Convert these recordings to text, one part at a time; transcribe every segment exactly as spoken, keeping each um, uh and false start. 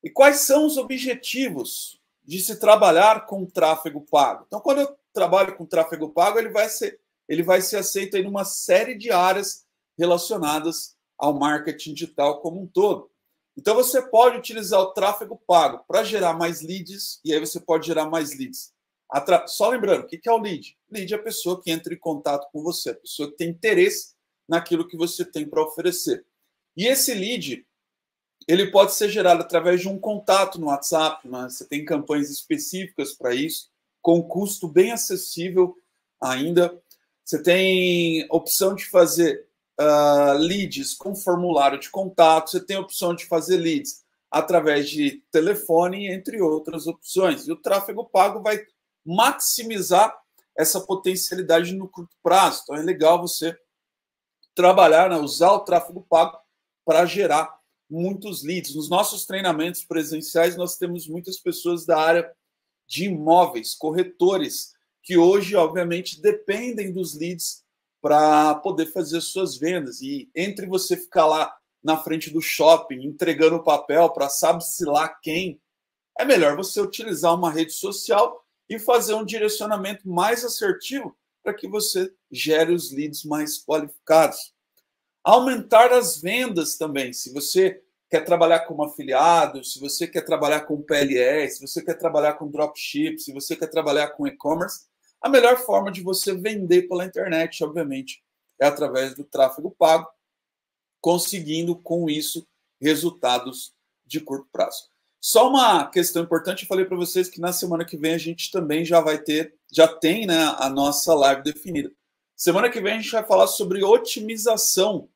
E quais são os objetivos de se trabalhar com tráfego pago? Então, quando eu trabalho com tráfego pago, ele vai ser, ele vai ser aceito em uma série de áreas relacionadas ao marketing digital como um todo. Então, você pode utilizar o tráfego pago para gerar mais leads, e aí você pode gerar mais leads. Atra... Só lembrando, o que é o lead? Lead é a pessoa que entra em contato com você, a pessoa que tem interesse naquilo que você tem para oferecer. E esse lead, ele pode ser gerado através de um contato no WhatsApp, né? Você tem campanhas específicas para isso, com custo bem acessível ainda. Você tem opção de fazer uh, leads com formulário de contato, você tem a opção de fazer leads através de telefone, entre outras opções. E o tráfego pago vai maximizar essa potencialidade no curto prazo. Então é legal você trabalhar, né, usar o tráfego pago para gerar muitos leads. Nos nossos treinamentos presenciais, nós temos muitas pessoas da área de imóveis, corretores, que hoje, obviamente, dependem dos leads para poder fazer suas vendas. E entre você ficar lá na frente do shopping, entregando o papel para sabe-se lá quem, é melhor você utilizar uma rede social e fazer um direcionamento mais assertivo para que você gere os leads mais qualificados. Aumentar as vendas também. Se você quer trabalhar como afiliado, se você quer trabalhar com P L E, se você quer trabalhar com dropship, se você quer trabalhar com e-commerce, a melhor forma de você vender pela internet, obviamente, é através do tráfego pago, conseguindo com isso resultados de curto prazo. Só uma questão importante, eu falei para vocês que na semana que vem a gente também já vai ter, já tem, né, a nossa live definida. Semana que vem a gente vai falar sobre otimização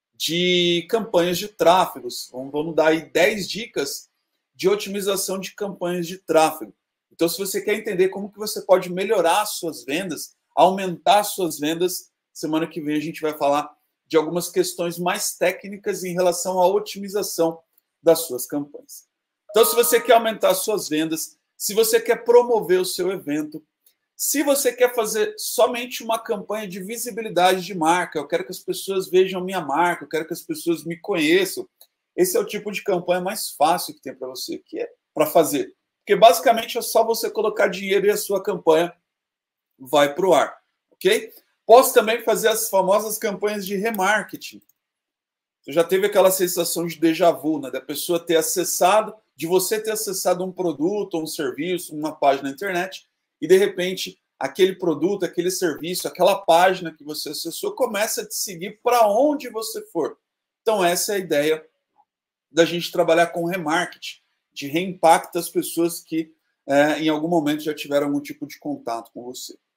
de campanhas de tráfego. Vamos dar aí dez dicas de otimização de campanhas de tráfego. Então, se você quer entender como que você pode melhorar as suas vendas, aumentar as suas vendas, semana que vem a gente vai falar de algumas questões mais técnicas em relação à otimização das suas campanhas. Então, se você quer aumentar as suas vendas, se você quer promover o seu evento, se você quer fazer somente uma campanha de visibilidade de marca, eu quero que as pessoas vejam minha marca, eu quero que as pessoas me conheçam, esse é o tipo de campanha mais fácil que tem para você, que é para fazer. Porque basicamente é só você colocar dinheiro e a sua campanha vai para o ar, ok? Posso também fazer as famosas campanhas de remarketing. Você já teve aquela sensação de déjà vu, né? Da pessoa ter acessado, de você ter acessado um produto, um serviço, uma página na internet, e de repente aquele produto, aquele serviço, aquela página que você acessou começa a te seguir para onde você for. Então essa é a ideia da gente trabalhar com remarketing, de reimpactar as pessoas que é, em algum momento já tiveram algum tipo de contato com você.